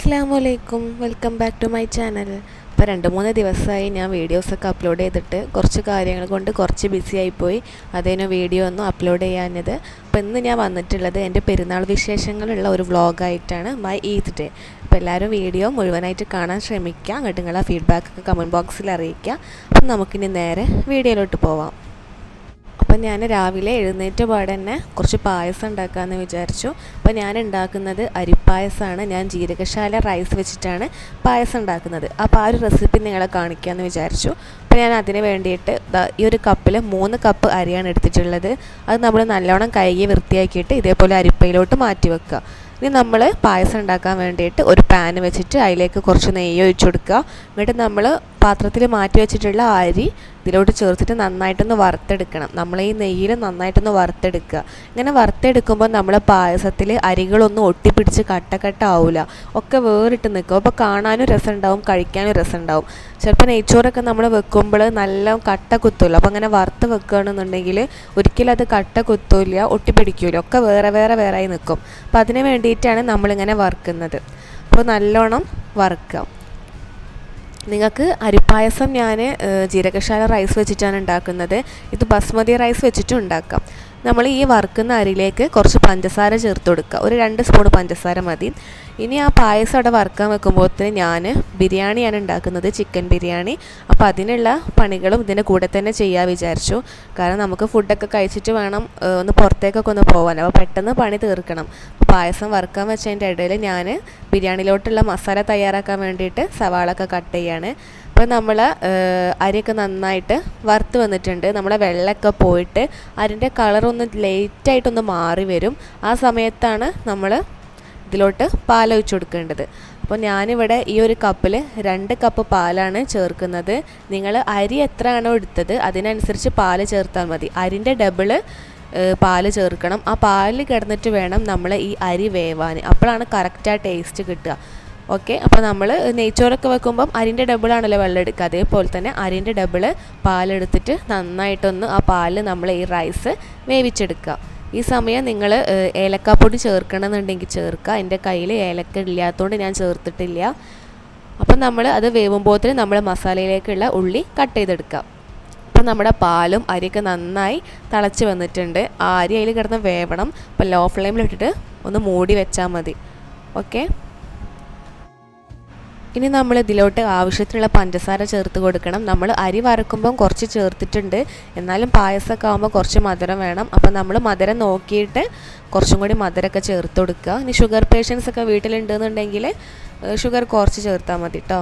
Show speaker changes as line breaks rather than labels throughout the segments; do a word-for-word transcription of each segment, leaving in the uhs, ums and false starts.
അസ്സലാമുഅലൈക്കും, welcome back to my channel. ഇപ്പോൾ രണ്ട് മൂന്ന് ദിവസമായി ഞാൻ വീഡിയോസൊക്കെ അപ്ലോഡ് ചെയ്തിട്ട് കുറച്ച് കാര്യങ്ങൾ കൊണ്ട് കുറച്ച് ബിസി ആയിപ്പോയി. അതിന് വീഡിയോ ഒന്നും അപ്ലോഡ് ചെയ്യാഞ്ഞത്. അപ്പോൾ ഇന്ന് ഞാൻ വന്നിട്ടുള്ളത് എൻ്റെ പെരുന്നാൾ വിശേഷങ്ങളുള്ള ഒരു വ്ളോഗായിട്ടാണ്, മൈ ഈദ് ഡേ. അപ്പോൾ എല്ലാവരും വീഡിയോ മുഴുവനായിട്ട് കാണാൻ ശ്രമിക്കുക. അങ്ങോട്ട് നിങ്ങളെ ഫീഡ്ബാക്കൊക്കെ കമൻറ്റ് ബോക്സിൽ അറിയിക്കുക. അപ്പം നമുക്കിനി നേരെ വീഡിയോയിലോട്ട് പോവാം. അപ്പം ഞാൻ രാവിലെ എഴുന്നേറ്റ പാടെ തന്നെ കുറച്ച് പായസം ഉണ്ടാക്കാമെന്ന് വിചാരിച്ചു. അപ്പോൾ ഞാൻ ഉണ്ടാക്കുന്നത് അരിപ്പായസമാണ്. ഞാൻ ജീരകശാല റൈസ് വെച്ചിട്ടാണ് പായസം ഉണ്ടാക്കുന്നത്. അപ്പോൾ ആ ഒരു റെസിപ്പി നിങ്ങളെ കാണിക്കാമെന്ന് വിചാരിച്ചു. അപ്പോൾ ഞാൻ അതിന് വേണ്ടിയിട്ട് ഈ ഒരു കപ്പിൽ മൂന്ന് കപ്പ് അരിയാണ് എടുത്തിട്ടുള്ളത്. അത് നമ്മൾ നല്ലോണം കഴുകി വൃത്തിയാക്കിയിട്ട് ഇതേപോലെ അരിപ്പയിലോട്ട് മാറ്റി വെക്കുക. ഇനി നമ്മൾ പായസം ഉണ്ടാക്കാൻ വേണ്ടിയിട്ട് ഒരു പാൻ വെച്ചിട്ട് അതിലേക്ക് കുറച്ച് നെയ്യ് ഒഴിച്ചു കൊടുക്കുക. എന്നിട്ട് നമ്മൾ പാത്രത്തിൽ മാറ്റി വെച്ചിട്ടുള്ള അരി ഇതിലോട്ട് ചേർത്തിട്ട് നന്നായിട്ടൊന്ന് വറുത്തെടുക്കണം. നമ്മൾ ഈ നെയ്യിൽ നന്നായിട്ടൊന്ന് വറുത്തെടുക്കുക. ഇങ്ങനെ വറുത്തെടുക്കുമ്പോൾ നമ്മൾ പായസത്തിൽ അരികളൊന്നും ഒട്ടിപ്പിടിച്ച് കട്ട കട്ട ആവില്ല, ഒക്കെ വേറിട്ട് നിൽക്കും. അപ്പോൾ കാണാനും രസമുണ്ടാവും, കഴിക്കാനും രസമുണ്ടാവും. ചിലപ്പോൾ നെയ്ച്ചോറൊക്കെ നമ്മൾ വെക്കുമ്പോൾ നല്ല കട്ട കുത്തുമല്ലോ. അപ്പോൾ അങ്ങനെ വറുത്ത് വെക്കുകയാണെന്നുണ്ടെങ്കിൽ ഒരിക്കലും അത് കട്ട കുത്തൂല്ല, ഒട്ടിപ്പിടിക്കില്ല, ഒക്കെ വേറെ വേറെ വേറെ ആയി നിൽക്കും. അപ്പോൾ അതിന് വേണ്ടിയിട്ടാണ് നമ്മളിങ്ങനെ വറുക്കുന്നത്. അപ്പോൾ നല്ലോണം വറുക്കുക. നിങ്ങൾക്ക് അരിപ്പായസം ഞാൻ ജീരകശാല റൈസ് വെച്ചിട്ടാണ് ഉണ്ടാക്കുന്നത്. ഇത് ബസ്മതി റൈസ് വെച്ചിട്ടും ഉണ്ടാക്കാം. നമ്മൾ ഈ വറുക്കുന്ന അരിയിലേക്ക് കുറച്ച് പഞ്ചസാര ചേർത്ത് കൊടുക്കുക. ഒരു രണ്ട് സ്പൂൺ പഞ്ചസാര മതി. ഇനി ആ പായസം അവിടെ വറുക്കാൻ വെക്കുമ്പോഴത്തേന് ഞാൻ ബിരിയാണിയാണ് ഉണ്ടാക്കുന്നത്, ചിക്കൻ ബിരിയാണി. അപ്പോൾ അതിനുള്ള പണികളും ഇതിൻ്റെ കൂടെ തന്നെ ചെയ്യാൻ വിചാരിച്ചു. കാരണം നമുക്ക് ഫുഡൊക്കെ കഴിച്ചിട്ട് വേണം ഒന്ന് പുറത്തേക്കൊക്കെ ഒന്ന് പോകാൻ. അപ്പോൾ പെട്ടെന്ന് പണി തീർക്കണം. അപ്പോൾ പായസം വറുക്കാൻ വെച്ചതിൻ്റെ ഇടയിൽ ഞാൻ ബിരിയാണിയിലോട്ടുള്ള മസാല തയ്യാറാക്കാൻ വേണ്ടിയിട്ട് സവാളൊക്കെ കട്ട് ചെയ്യാണ്. അപ്പോൾ നമ്മൾ അരിയൊക്കെ നന്നായിട്ട് വറുത്ത് വന്നിട്ടുണ്ട്. നമ്മളെ വെള്ളമൊക്കെ പോയിട്ട് അരിൻ്റെ കളറൊന്ന് ലൈറ്റായിട്ടൊന്ന് മാറി വരും. ആ സമയത്താണ് നമ്മൾ ഇതിലോട്ട് പാലൊഴിച്ച് കൊടുക്കേണ്ടത്. അപ്പോൾ ഞാനിവിടെ ഈ ഒരു കപ്പിൽ രണ്ട് കപ്പ് പാലാണ് ചേർക്കുന്നത്. നിങ്ങൾ അരി എത്രയാണോ എടുത്തത് അതിനനുസരിച്ച് പാല് ചേർത്താൽ മതി. അരിൻ്റെ ഡബിള് പാല് ചേർക്കണം. ആ പാല് കിടന്നിട്ട് വേണം നമ്മൾ ഈ അരി വേവാൻ. അപ്പോഴാണ് കറക്റ്റ് ആ ടേസ്റ്റ് കിട്ടുക. ഓക്കെ, അപ്പോൾ നമ്മൾ നെയ്ച്ചോറൊക്കെ വെക്കുമ്പം അരിൻ്റെ ഡബിളാണല്ലോ വെള്ളം എടുക്കുക. അതേപോലെ തന്നെ അരിൻ്റെ ഡബിള് പാലെടുത്തിട്ട് നന്നായിട്ടൊന്ന് ആ പാല് നമ്മൾ ഈ റൈസ് വേവിച്ചെടുക്കുക. ഈ സമയം നിങ്ങൾ ഏലക്കാപ്പൊടി ചേർക്കണമെന്നുണ്ടെങ്കിൽ ചേർക്കുക. എൻ്റെ കയ്യിൽ ഏലക്ക ഇല്ലാത്തതുകൊണ്ട് ഞാൻ ചേർത്തിട്ടില്ല. അപ്പം നമ്മൾ അത് വേവുമ്പോഴത്തേന് നമ്മൾ മസാലയിലേക്കുള്ള ഉള്ളി കട്ട് ചെയ്തെടുക്കുക. അപ്പം നമ്മുടെ പാലും അരിയൊക്കെ നന്നായി തിളച്ച് വന്നിട്ടുണ്ട്. ആ അരി അതിൽ കിടന്ന് വേവണം. അപ്പം ലോ ഫ്ലെയിമിലിട്ടിട്ട് ഒന്ന് മൂടി വെച്ചാൽ മതി. ഓക്കെ, ഇനി നമ്മൾ ഇതിലോട്ട് ആവശ്യത്തിനുള്ള പഞ്ചസാര ചേർത്ത് കൊടുക്കണം. നമ്മൾ അരി വറക്കുമ്പം കുറച്ച് ചേർത്തിട്ടുണ്ട്, എന്നാലും പായസമൊക്കെ ആകുമ്പോൾ കുറച്ച് മധുരം വേണം. അപ്പം നമ്മൾ മധുരം നോക്കിയിട്ട് കുറച്ചും കൂടി മധുരമൊക്കെ ചേർത്ത് കൊടുക്കുക. ഇനി ഷുഗർ പേഷ്യൻസ് ഒക്കെ വീട്ടിലുണ്ടെന്നുണ്ടെങ്കിൽ ഷുഗർ കുറച്ച് ചേർത്താൽ മതി കേട്ടോ.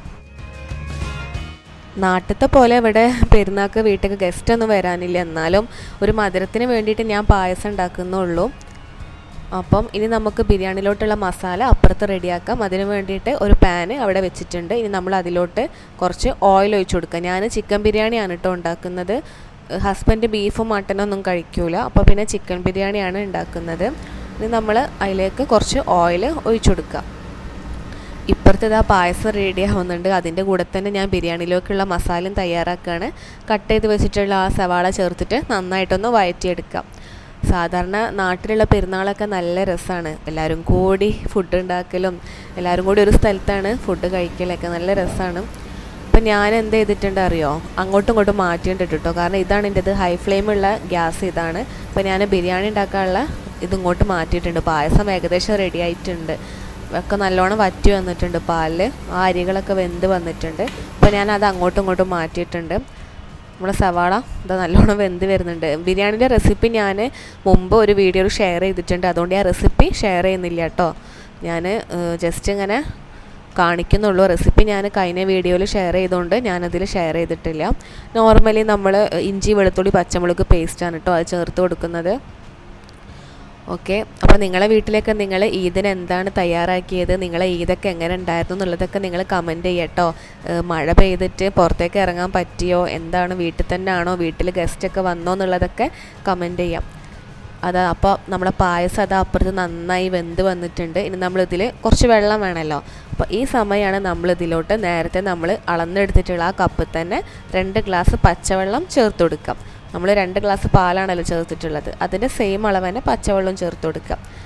നാട്ടിലത്തെ പോലെ ഇവിടെ പെരുന്നാൾക്ക് വീട്ടിൽ ഗസ്റ്റ് ഒന്നും വരാനില്ല, എന്നാലും ഒരു മധുരത്തിന് വേണ്ടിയിട്ട് ഞാൻ പായസം ഉണ്ടാക്കുന്നുള്ളൂ. അപ്പം ഇനി നമുക്ക് ബിരിയാണിയിലോട്ടുള്ള മസാല അപ്പുറത്ത് റെഡിയാക്കാം. അതിന് വേണ്ടിയിട്ട് ഒരു പാന് അവിടെ വെച്ചിട്ടുണ്ട്. ഇനി നമ്മൾ അതിലോട്ട് കുറച്ച് ഓയിൽ ഒഴിച്ച് കൊടുക്കുക. ഞാൻ ചിക്കൻ ബിരിയാണിയാണ് കേട്ടോ ഉണ്ടാക്കുന്നത്. ഹസ്ബൻഡ് ബീഫും മട്ടനും ഒന്നും കഴിക്കൂല, അപ്പോൾ പിന്നെ ചിക്കൻ ബിരിയാണിയാണ് ഉണ്ടാക്കുന്നത്. ഇനി നമ്മൾ അതിലേക്ക് കുറച്ച് ഓയിൽ ഒഴിച്ച് കൊടുക്കുക. ഇപ്പുറത്ത് ഇതാ പായസം റെഡി ആവുന്നുണ്ട്. അതിൻ്റെ കൂടെ തന്നെ ഞാൻ ബിരിയാണിയിലേക്കുള്ള മസാലയും തയ്യാറാക്കുകയാണ്. കട്ട് ചെയ്ത് വെച്ചിട്ടുള്ള ആ സവാള ചേർത്തിട്ട് നന്നായിട്ടൊന്ന് വഴറ്റിയെടുക്കാം. സാധാരണ നാട്ടിലുള്ള പെരുന്നാളൊക്കെ നല്ല രസമാണ്. എല്ലാവരും കൂടി ഫുഡ് ഉണ്ടാക്കലും എല്ലാവരും കൂടി ഒരു സ്ഥലത്താണ് ഫുഡ് കഴിക്കലൊക്കെ നല്ല രസമാണ്. അപ്പം ഞാൻ എന്ത് ചെയ്തിട്ടുണ്ട് അറിയോ, അങ്ങോട്ടും ഇങ്ങോട്ടും മാറ്റിയിട്ടുണ്ട് കേട്ടോ. കാരണം ഇതാണ് എൻ്റെത് ഹൈ ഫ്ലെയിമുള്ള ഗ്യാസ് ഇതാണ്. അപ്പോൾ ഞാൻ ബിരിയാണി ഉണ്ടാക്കാനുള്ള ഇതിങ്ങോട്ട് മാറ്റിയിട്ടുണ്ട്. പായസം ഏകദേശം റെഡി ആയിട്ടുണ്ട്. ഒക്കെ നല്ലോണം വറ്റി വന്നിട്ടുണ്ട് പാലിൽ. ആ അരികളൊക്കെ വെന്ത് വന്നിട്ടുണ്ട്. അപ്പോൾ ഞാനത് അങ്ങോട്ടും ഇങ്ങോട്ടും മാറ്റിയിട്ടുണ്ട്. നമ്മളെ സവാള ഇത് നല്ലോണം വെന്ത് വരുന്നുണ്ട്. ബിരിയാണിൻ്റെ റെസിപ്പി ഞാൻ മുമ്പ് ഒരു വീഡിയോയിൽ ഷെയർ ചെയ്തിട്ടുണ്ട്. അതുകൊണ്ട് ആ റെസിപ്പി ഷെയർ ചെയ്യുന്നില്ല കേട്ടോ. ഞാൻ ജസ്റ്റ് ഇങ്ങനെ കാണിക്കുന്നുള്ളൂ. റെസിപ്പി ഞാൻ കഴിഞ്ഞ വീഡിയോയിൽ ഷെയർ ചെയ്തുകൊണ്ട് ഞാനതിൽ ഷെയർ ചെയ്തിട്ടില്ല. നോർമലി നമ്മൾ ഇഞ്ചി വെളുത്തുള്ളി പച്ചമുളക് പേസ്റ്റാണ് കേട്ടോ അത് ചേർത്ത് കൊടുക്കുന്നത്. ഓക്കെ, അപ്പോൾ നിങ്ങളെ വീട്ടിലേക്ക് നിങ്ങൾ ഈദിന് എന്താണ് തയ്യാറാക്കിയത്, നിങ്ങളെ ഈദൊക്കെ എങ്ങനെ ഉണ്ടായിരുന്നു എന്നുള്ളതൊക്കെ നിങ്ങൾ കമൻറ്റ് ചെയ്യട്ടോ. മഴ പെയ്തിട്ട് പുറത്തേക്ക് ഇറങ്ങാൻ പറ്റിയോ, എന്താണ്, വീട്ടിൽ തന്നെ ആണോ, വീട്ടിൽ ഗസ്റ്റൊക്കെ വന്നോ എന്നുള്ളതൊക്കെ കമൻറ്റ് ചെയ്യാം. അത് അപ്പോൾ നമ്മളെ പായസം അത് അപ്പുറത്ത് നന്നായി വെന്ത് വന്നിട്ടുണ്ട്. ഇനി നമ്മളിതിൽ കുറച്ച് വെള്ളം വേണമല്ലോ. അപ്പോൾ ഈ സമയമാണ് നമ്മളിതിലോട്ട് നേരത്തെ നമ്മൾ അളന്നെടുത്തിട്ടുള്ള ആ കപ്പിൽ തന്നെ രണ്ട് ഗ്ലാസ് പച്ചവെള്ളം ചേർത്ത് കൊടുക്കാം. നമ്മൾ രണ്ട് ഗ്ലാസ് പാലാണല്ലോ ചേർത്തിട്ടുള്ളത്, അതിൻ്റെ സെയിം അളവ് തന്നെ പച്ചവെള്ളം ചേർത്ത് കൊടുക്കുക.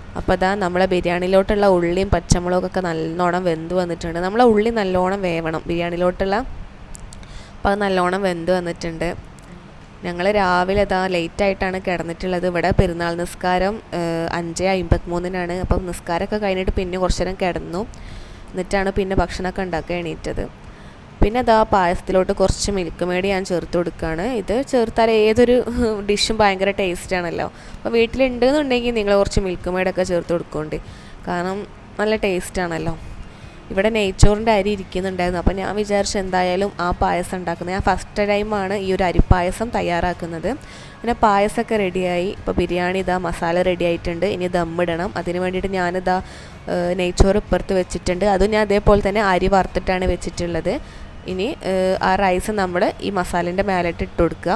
അപ്പോൾ അതാ നമ്മളെ ബിരിയാണിയിലോട്ടുള്ള ഉള്ളിയും പച്ചമുളകൊക്കെ നല്ലോണം വെന്ത് വന്നിട്ടുണ്ട്. നമ്മളെ ഉള്ളി നല്ലോണം വേവണം ബിരിയാണിയിലോട്ടുള്ള. അപ്പോൾ അത് നല്ലോണം വെന്ത് വന്നിട്ടുണ്ട്. ഞങ്ങൾ രാവിലെ ഇതാ ലേറ്റായിട്ടാണ് കിടന്നിട്ടുള്ളത്. ഇവിടെ പെരുന്നാൾ നിസ്കാരം അഞ്ച് അമ്പത്തിമൂന്നിനാണ്. അപ്പം നിസ്കാരമൊക്കെ കഴിഞ്ഞിട്ട് പിന്നെ കുറച്ച് നേരം കിടന്നു. എന്നിട്ടാണ് പിന്നെ ഭക്ഷണമൊക്കെ ഉണ്ടാക്കാൻ എണീറ്റത്. പിന്നെ അതാ പായസത്തിലോട്ട് കുറച്ച് മിൽക്ക് മേഡ് ഞാൻ ചേർത്ത് കൊടുക്കുകയാണ്. ഇത് ചേർത്താൽ ഏതൊരു ഡിഷും ഭയങ്കര ടേസ്റ്റാണല്ലോ. അപ്പോൾ വീട്ടിലുണ്ടെന്നുണ്ടെങ്കിൽ നിങ്ങൾ കുറച്ച് മിൽക്ക് മേഡൊക്കെ ചേർത്ത് കൊടുക്കുന്നുണ്ട്, കാരണം നല്ല ടേസ്റ്റാണല്ലോ. ഇവിടെ നെയ്ച്ചോറിൻ്റെ അരി ഇരിക്കുന്നുണ്ടായിരുന്നു. അപ്പോൾ ഞാൻ വിചാരിച്ചു എന്തായാലും ആ പായസം ഉണ്ടാക്കുന്നത്. ഞാൻ ഫസ്റ്റ് ടൈമാണ് ഈ ഒരു അരിപ്പായസം തയ്യാറാക്കുന്നത്. പിന്നെ പായസമൊക്കെ റെഡിയായി. ഇപ്പോൾ ബിരിയാണി ഇതാ മസാല റെഡി ആയിട്ടുണ്ട്. ഇനി ദമ്മിടണം. അതിന് വേണ്ടിയിട്ട് ഞാനിതാ നെയ്ച്ചോറ് ഇപ്പുറത്ത് വെച്ചിട്ടുണ്ട്. അതും ഞാൻ അതേപോലെ തന്നെ അരി വറുത്തിട്ടാണ് വെച്ചിട്ടുള്ളത്. ഇനി ആ റൈസ് നമ്മൾ ഈ മസാലേൻ്റെ മേലിട്ട് ഇട്ട് കൊടുക്കുക.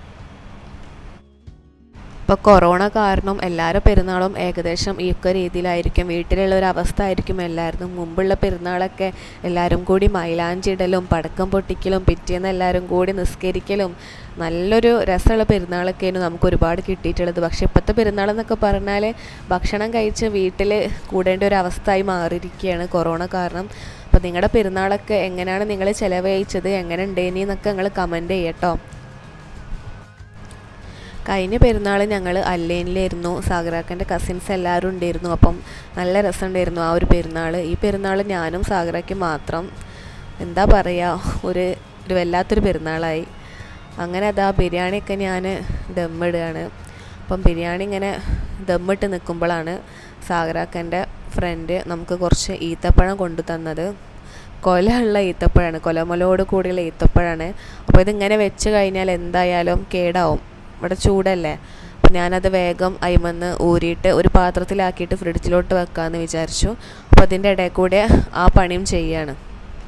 ഇപ്പോൾ കൊറോണ കാരണം എല്ലാവരും പെരുന്നാളും ഏകദേശം ഈ ഒക്കെ രീതിയിലായിരിക്കും. വീട്ടിലുള്ള ഒരു അവസ്ഥ ആയിരിക്കും എല്ലാവർക്കും. മുമ്പുള്ള പെരുന്നാളൊക്കെ എല്ലാവരും കൂടി മൈലാഞ്ചി ഇടലും പടക്കം പൊട്ടിക്കലും പിറ്റേന്ന് എല്ലാവരും കൂടി നിസ്കരിക്കലും നല്ലൊരു രസമുള്ള പെരുന്നാളൊക്കെയാണ് നമുക്ക് ഒരുപാട് കിട്ടിയിട്ടുള്ളത്. പക്ഷേ ഇപ്പോഴത്തെ പെരുന്നാളെന്നൊക്കെ പറഞ്ഞാൽ ഭക്ഷണം കഴിച്ച് വീട്ടിൽ കൂടേണ്ട ഒരു അവസ്ഥയായി മാറിയിരിക്കുകയാണ് കൊറോണ കാരണം. അപ്പോൾ നിങ്ങളുടെ പെരുന്നാളൊക്കെ എങ്ങനെയാണ് നിങ്ങൾ ചിലവഴിച്ചത്, എങ്ങനെ ഉണ്ടേനി എന്നൊക്കെ നിങ്ങൾ കമൻറ്റ് ചെയ്യട്ടോ. കഴിഞ്ഞ പെരുന്നാൾ ഞങ്ങൾ അല്ലേനിലായിരുന്നു. സാഗറാക്കൻ്റെ കസിൻസ് എല്ലാവരും ഉണ്ടായിരുന്നു. അപ്പം നല്ല രസമുണ്ടായിരുന്നു ആ ഒരു പെരുന്നാൾ. ഈ പെരുന്നാൾ ഞാനും സാഗറാക്കും മാത്രം എന്താ പറയുക ഒരു ഒരു വല്ലാത്തൊരു പെരുന്നാളായി. അങ്ങനെ അതാ ബിരിയാണിയൊക്കെ ഞാൻ ദമ്മിടുകയാണ്. അപ്പം ബിരിയാണി ഇങ്ങനെ ദമ്മിട്ട് നിൽക്കുമ്പോഴാണ് സാഗറാക്കൻ്റെ ഫ്രണ്ട് നമുക്ക് കുറച്ച് ഈത്തപ്പഴം കൊണ്ടു തന്നത്. കൊല ഉള്ള ഈത്തപ്പഴമാണ്, കൊലമുളകോട് കൂടിയുള്ള ഈത്തപ്പഴമാണ്. അപ്പോൾ ഇതിങ്ങനെ വെച്ച് കഴിഞ്ഞാൽ എന്തായാലും കേടാവും, ഇവിടെ ചൂടല്ലേ. അപ്പോൾ ഞാനത് വേഗം അയിമന്ന് ഊരിയിട്ട് ഒരു പാത്രത്തിലാക്കിയിട്ട് ഫ്രിഡ്ജിലോട്ട് വെക്കാമെന്ന് വിചാരിച്ചു. അപ്പോൾ അതിൻ്റെ ഇടയിൽ കൂടെ ആ പണിയും ചെയ്യാണ്.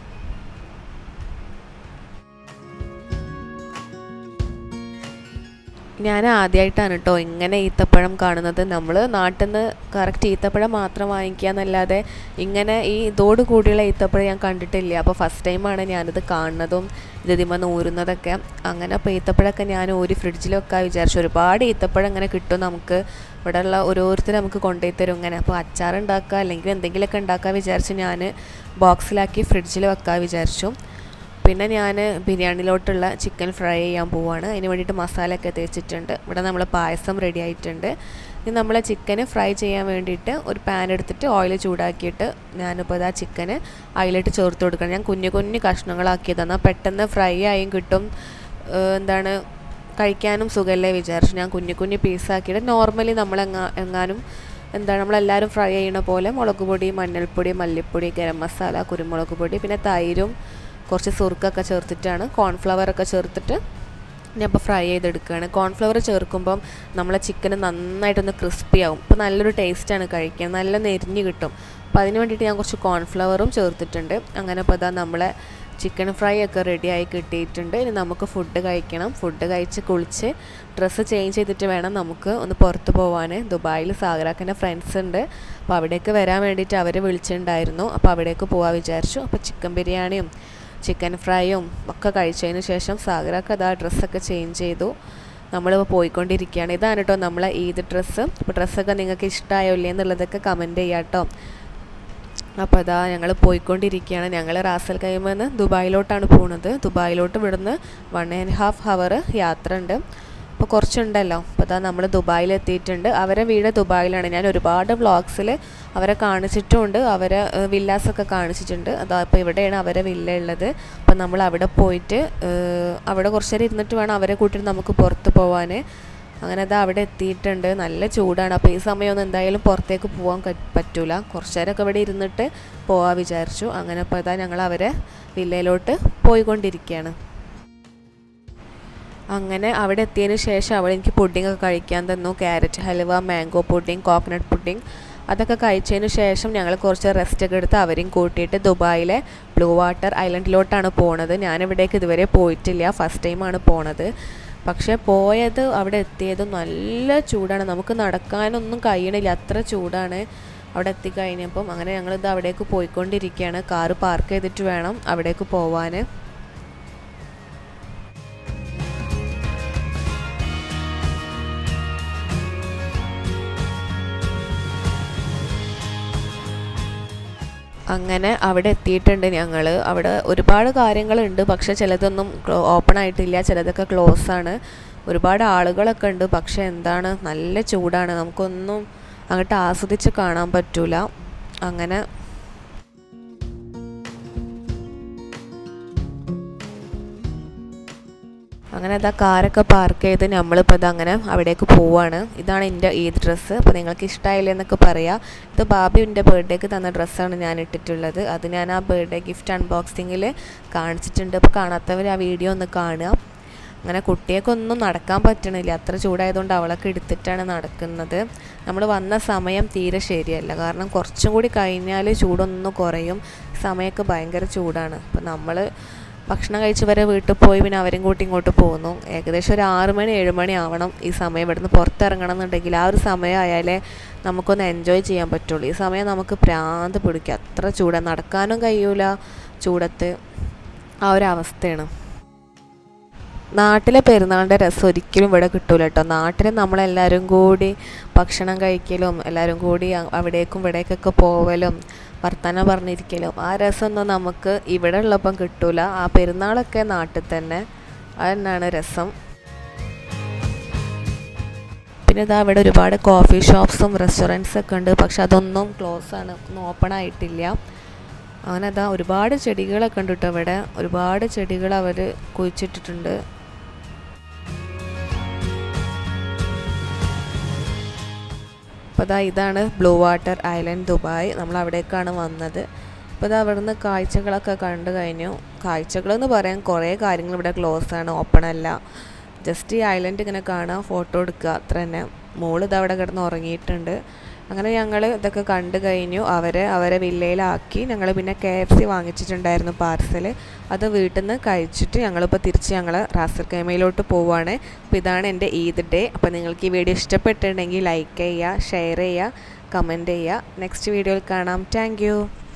ഞാൻ ആദ്യമായിട്ടാണ് കേട്ടോ ഇങ്ങനെ ഈത്തപ്പഴം കാണുന്നത്. നമ്മൾ നാട്ടിൽ നിന്ന് കറക്റ്റ് ഈത്തപ്പഴം മാത്രം വാങ്ങിക്കുക എന്നല്ലാതെ ഇങ്ങനെ ഈ ഇതോട് കൂടിയുള്ള ഈത്തപ്പഴം ഞാൻ കണ്ടിട്ടില്ല. അപ്പോൾ ഫസ്റ്റ് ടൈമാണ് ഞാനിത് കാണുന്നതും ഇത് ഇതിമന്ന് ഊരുന്നതൊക്കെ. അങ്ങനെ അപ്പോൾ ഈത്തപ്പഴമൊക്കെ ഞാൻ ഊരി ഫ്രിഡ്ജിലൊക്കെ വിചാരിച്ചു. ഒരുപാട് ഈത്തപ്പഴം ഇങ്ങനെ കിട്ടും നമുക്ക്, ഇവിടെയുള്ള ഓരോരുത്തർ നമുക്ക് കൊണ്ടുപോയി തരും ഇങ്ങനെ. അപ്പോൾ അച്ചാർ ഉണ്ടാക്കുക അല്ലെങ്കിൽ എന്തെങ്കിലുമൊക്കെ ഉണ്ടാക്കാൻ വിചാരിച്ച് ഞാൻ ബോക്സിലാക്കി ഫ്രിഡ്ജിൽ വെക്കാൻ വിചാരിച്ചു. പിന്നെ ഞാൻ ബിരിയാണിയിലോട്ടുള്ള ചിക്കൻ ഫ്രൈ ചെയ്യാൻ പോവുകയാണ്. അതിന് വേണ്ടിയിട്ട് മസാലയൊക്കെ തേച്ചിട്ടുണ്ട്. ഇവിടെ നമ്മൾ പായസം റെഡി ആയിട്ടുണ്ട്. ഇനി നമ്മൾ ചിക്കന് ഫ്രൈ ചെയ്യാൻ വേണ്ടിയിട്ട് ഒരു പാൻ എടുത്തിട്ട് ഓയിൽ ചൂടാക്കിയിട്ട് ഞാനിപ്പോൾ ഇതാ ചിക്കന് അതിലിട്ട് ചേർത്ത് കൊടുക്കണം. ഞാൻ കുഞ്ഞു കുഞ്ഞു കഷ്ണങ്ങളാക്കിയതാണ്, പെട്ടെന്ന് ഫ്രൈ ആയും കിട്ടും, എന്താണ് കഴിക്കാനും സുഖമല്ലേ വിചാരിച്ചു ഞാൻ കുഞ്ഞു കുഞ്ഞു പീസാക്കിയിട്ട് നോർമലി നമ്മൾ എങ്ങാ എങ്ങാനും എന്താണ് നമ്മളെല്ലാവരും ഫ്രൈ ചെയ്യണ പോലെ മുളക് പൊടി, മഞ്ഞൾപ്പൊടി, മല്ലിപ്പൊടി, ഗരം മസാല, കുരുമുളക് പൊടി, പിന്നെ തൈരും കുറച്ച് സുർക്കൊക്കെ ചേർത്തിട്ടാണ്, കോൺഫ്ലവറൊക്കെ ചേർത്തിട്ട് ഞാൻ ഇപ്പോൾ ഫ്രൈ ചെയ്തെടുക്കുകയാണ്. കോൺഫ്ലവർ ചേർക്കുമ്പം നമ്മളെ ചിക്കന് നന്നായിട്ടൊന്ന് ക്രിസ്പി ആവും. അപ്പോൾ നല്ലൊരു ടേസ്റ്റാണ് കഴിക്കാൻ, നല്ല നെരിഞ്ഞ് കിട്ടും. അപ്പോൾ അതിന് വേണ്ടിയിട്ട് ഞാൻ കുറച്ച് കോൺഫ്ലവറും ചേർത്തിട്ടുണ്ട്. അങ്ങനെ ഇപ്പോൾ ഇതാ നമ്മളെ ചിക്കൻ ഫ്രൈ ഒക്കെ റെഡിയായി കിട്ടിയിട്ടുണ്ട്. ഇനി നമുക്ക് ഫുഡ് കഴിക്കണം. ഫുഡ് കഴിച്ച് കുളിച്ച് ഡ്രസ്സ് ചേഞ്ച് ചെയ്തിട്ട് വേണം നമുക്ക് ഒന്ന് പുറത്ത് പോകാൻ. ദുബായിൽ സാഗറാക്കൻ്റെ ഫ്രണ്ട്സ് ഉണ്ട്, അപ്പോൾ അവിടേക്ക് വരാൻ വേണ്ടിയിട്ട് അവർ വിളിച്ചിട്ടുണ്ടായിരുന്നു. അപ്പോൾ അവിടേക്ക് പോകാൻ വിചാരിച്ചു. അപ്പോൾ ചിക്കൻ ബിരിയാണിയും ചിക്കൻ ഫ്രൈയും ഒക്കെ കഴിച്ചതിന് ശേഷം സാഗറാക്ക് അതാ ഡ്രസ്സൊക്കെ ചേഞ്ച് ചെയ്തു. നമ്മളിപ്പോൾ പോയിക്കൊണ്ടിരിക്കുകയാണ്. ഇതാണ് കേട്ടോ നമ്മളെ ഈദ് ഡ്രസ്സ്. അപ്പോൾ ഡ്രസ്സൊക്കെ നിങ്ങൾക്ക് ഇഷ്ടമായോ ഇല്ലേ എന്നുള്ളതൊക്കെ കമൻറ്റ് ചെയ്യാം കേട്ടോ. അപ്പോൾ അതാ ഞങ്ങൾ പോയിക്കൊണ്ടിരിക്കുകയാണ്. ഞങ്ങൾ റാസൽ ഖൈമയിൽ നിന്ന് ദുബായിലോട്ടാണ് പോകുന്നത്. ദുബായിലോട്ട് ഇവിടുന്ന് വൺ ആൻഡ് ഹാഫ് ഹവർ യാത്ര ഉണ്ട്. അപ്പോൾ കുറച്ചുണ്ടല്ലോ. അപ്പോൾ അതാ നമ്മൾ ദുബായിലെത്തിയിട്ടുണ്ട്. അവരെ വീട് ദുബായിലാണ്. ഞാൻ ഒരുപാട് വ്ളോഗ്സിൽ അവരെ കാണിച്ചിട്ടുമുണ്ട്, അവരെ വില്ലാസൊക്കെ കാണിച്ചിട്ടുണ്ട്. അതാ ഇപ്പോൾ ഇവിടെയാണ് അവരെ വില്ല ഉള്ളത്. അപ്പോൾ നമ്മൾ അവിടെ പോയിട്ട് അവിടെ കുറച്ച് നേരം ഇരുന്നിട്ട് വേണം അവരെ കൂട്ടിയിട്ട് നമുക്ക് പുറത്ത് പോകാൻ. അങ്ങനെ അതാ അവിടെ എത്തിയിട്ടുണ്ട്. നല്ല ചൂടാണ്. അപ്പോൾ ഈ സമയമൊന്നും എന്തായാലും പുറത്തേക്ക് പോകാൻ പറ്റില്ല. കുറച്ച് നേരമൊക്കെ ഇവിടെ ഇരുന്നിട്ട് പോകാൻ വിചാരിച്ചു. അങ്ങനെ അപ്പോൾ അതാ ഞങ്ങൾ അവരെ വില്ലയിലോട്ട് പോയിക്കൊണ്ടിരിക്കുകയാണ്. അങ്ങനെ അവിടെ എത്തിയതിന് ശേഷം അവൾ എനിക്ക് പുഡിംഗ് ഒക്കെ കഴിക്കാൻ തന്നു. Carrot halwa, mango pudding, coconut pudding അതൊക്കെ കഴിച്ചതിന് ശേഷം ഞങ്ങൾ കുറച്ച് റെസ്റ്റ് ഒക്കെ എടുത്ത് അവരെയും കൂട്ടിയിട്ട് ദുബായിലെ ബ്ലൂ വാട്ടർ ഐലൻഡിലോട്ടാണ് പോണത്. ഞാനിവിടേക്ക് ഇതുവരെ പോയിട്ടില്ല, ഫസ്റ്റ് ടൈമാണ് പോണത്. പക്ഷേ പോയത് അവിടെ എത്തിയത് നല്ല ചൂടാണ്, നമുക്ക് നടക്കാനൊന്നും കഴിയണില്ല, അത്ര ചൂടാണ് അവിടെ എത്തിക്കഴിഞ്ഞപ്പം. അങ്ങനെ ഞങ്ങളിത് അവിടേക്ക് പോയിക്കൊണ്ടിരിക്കുകയാണ്. കാറ് പാർക്ക് ചെയ്തിട്ട് വേണം അവിടേക്ക് പോവാൻ. അങ്ങനെ അവിടെ എത്തിയിട്ടുണ്ട് ഞങ്ങൾ. അവിടെ ഒരുപാട് കാര്യങ്ങളുണ്ട്, പക്ഷെ ചിലതൊന്നും ഓപ്പൺ ആയിട്ടില്ല, ചിലതൊക്കെ ക്ലോസ് ആണ്. ഒരുപാട് ആളുകളൊക്കെ ഉണ്ട്, പക്ഷെ എന്താണ് നല്ല ചൂടാണ്, നമുക്കൊന്നും അങ്ങോട്ട് ആസ്വദിച്ച് കാണാൻ പറ്റൂല. അങ്ങനെ അങ്ങനെ അതാ കാറൊക്കെ പാർക്ക് ചെയ്ത് നമ്മളിപ്പോൾ ഇതങ്ങനെ അവിടേക്ക് പോവാണ്. ഇതാണ് എൻ്റെ ഈദ് ഡ്രസ്സ്. അപ്പോൾ നിങ്ങൾക്ക് ഇഷ്ടമായില്ലേ എന്നൊക്കെ പറയാം. ഇത് ബാബി എൻ്റെ ബർത്ത്ഡേക്ക് തന്ന ഡ്രസ്സാണ് ഞാൻ ഇട്ടിട്ടുള്ളത്. അത് ഞാൻ ആ ബർത്ത്ഡേ ഗിഫ്റ്റ് അൺബോക്സിങ്ങിൽ കാണിച്ചിട്ടുണ്ട്. അപ്പോൾ കാണാത്തവർ ആ വീഡിയോ ഒന്ന് കാണുക. അങ്ങനെ കുട്ടിയൊക്കെ ഒന്നും നടക്കാൻ പറ്റണില്ല, അത്ര ചൂടായതുകൊണ്ട് അവളൊക്കെ എടുത്തിട്ടാണ് നടക്കുന്നത്. നമ്മൾ വന്ന സമയം തീരെ ശരിയല്ല, കാരണം കുറച്ചും കൂടി കഴിഞ്ഞാൽ ചൂടൊന്നും കുറയും. സമയമൊക്കെ ഭയങ്കര ചൂടാണ്. അപ്പോൾ നമ്മൾ ഭക്ഷണം കഴിച്ച് വരെ വീട്ടിൽ പോയി പിന്നെ അവരും കൂട്ടി ഇങ്ങോട്ട് പോകുന്നു. ഏകദേശം ഒരു ആറ് മണി ഏഴ് മണി ആവണം ഈ സമയം ഇവിടുന്ന് പുറത്തിറങ്ങണം എന്നുണ്ടെങ്കിൽ. ആ ഒരു സമയം ആയാലേ നമുക്കൊന്ന് എൻജോയ് ചെയ്യാൻ പറ്റുള്ളൂ. ഈ സമയം നമുക്ക് ഭ്രാന്ത് പിടിക്കുക, അത്ര ചൂടാണ്, നടക്കാനും കഴിയൂല ചൂടത്ത്. ആ ഒരു അവസ്ഥയാണ്. നാട്ടിലെ പെരുന്നാളിൻ്റെ രസം ഒരിക്കലും ഇവിടെ കിട്ടൂല കേട്ടോ. നാട്ടിൽ നമ്മളെല്ലാവരും കൂടി ഭക്ഷണം കഴിക്കലും എല്ലാവരും കൂടി അവിടേക്കും ഇവിടേക്കൊക്കെ പോവലും വർത്തമാനം പറഞ്ഞിരിക്കലും ആ രസമൊന്നും നമുക്ക് ഇവിടെ ഉള്ളപ്പം കിട്ടൂല. ആ പെരുന്നാളൊക്കെ നാട്ടിൽ തന്നെ, അത് രസം. പിന്നെ ഇതാ ഇവിടെ ഒരുപാട് കോഫി ഷോപ്സും റെസ്റ്റോറൻറ്റ്സൊക്കെ ഉണ്ട്, പക്ഷെ അതൊന്നും ക്ലോസ് ആണ്, ഒന്നും ഓപ്പൺ ആയിട്ടില്ല. അങ്ങനെ അതാ ഒരുപാട് ചെടികളൊക്കെ ഉണ്ട് കേട്ടോ ഇവിടെ. ഒരുപാട് ചെടികൾ അവർ കുഴിച്ചിട്ടിട്ടുണ്ട്. അപ്പോൾ ഇതാ ഇതാണ് ബ്ലൂ വാട്ടർ ഐലൻഡ് ദുബായ്. നമ്മൾ അവിടേക്കാണ് വന്നത്. അപ്പോൾ ഇതാ അവിടെ നിന്ന് കാഴ്ചകളൊക്കെ കണ്ടു കഴിഞ്ഞു. കാഴ്ചകളെന്ന് പറയാൻ കുറേ കാര്യങ്ങൾ ഇവിടെ ക്ലോസ് ആണ്, ഓപ്പൺ അല്ല. ജസ്റ്റ് ഈ ഐലൻഡ് ഇങ്ങനെ കാണുക, ഫോട്ടോ എടുക്കുക, അത്ര തന്നെ. മോള് ഇതാ അവിടെ കിടന്ന് ഉറങ്ങിയിട്ടുണ്ട്. അങ്ങനെ ഞങ്ങൾ ഇതൊക്കെ കണ്ടു കഴിഞ്ഞു. അവരെ അവരെ വില്ലയിലാക്കി. ഞങ്ങൾ പിന്നെ കെ എഫ് സി വാങ്ങിച്ചിട്ടുണ്ടായിരുന്നു പാർസൽ. അത് വീട്ടിൽ നിന്ന് കഴിച്ചിട്ട് ഞങ്ങളിപ്പോൾ തിരിച്ച് ഞങ്ങൾ റാസൽ ഖൈമയിലോട്ട് പോവുകയാണ്. അപ്പോൾ ഇതാണ് എൻ്റെ ഈദ് ഡേ. അപ്പോൾ നിങ്ങൾക്ക് ഈ വീഡിയോ ഇഷ്ടപ്പെട്ടിട്ടുണ്ടെങ്കിൽ ലൈക്ക് ചെയ്യുക, ഷെയർ ചെയ്യുക, കമൻറ്റ് ചെയ്യുക. നെക്സ്റ്റ് വീഡിയോയിൽ കാണാം. താങ്ക്